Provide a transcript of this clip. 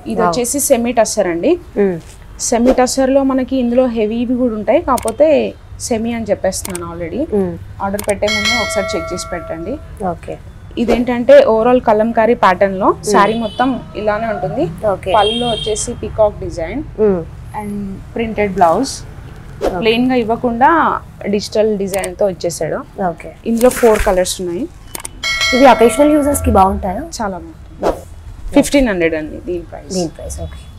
ఇది వచ్చేసి సెమీ టస్సర్ అండి. సెమీ టస్సర్ లో మనకి ఇందులో హెవీవి కూడా ఉంటాయి, కాకపోతే సెమీ అని చెప్పేస్తున్నాను ఆల్రెడీ. ఆర్డర్ పెట్టే ముందు ఒకసారి చెక్ చేసి పెట్టండి. ఓకే. ఇదేంటంటే ఓవరాల్ కలంకారీ ప్యాటర్న్ లో శారీ మొత్తం ఇలానే ఉంటుంది. పళ్ళులో వచ్చేసి peacock design and printed blouse. Plain గా ఇవ్వకుండా డిజిటల్ డిజైన్ తో వచ్చేసాడు. ఇందులో 4 కలర్స్ ఉన్నాయి. ఇవి అకేషనల్ యూజర్స్ కి బాగుంటాయా? చాలా బాగుంటాయి. 1500 అండి దీని ప్రైస్. ఓకే.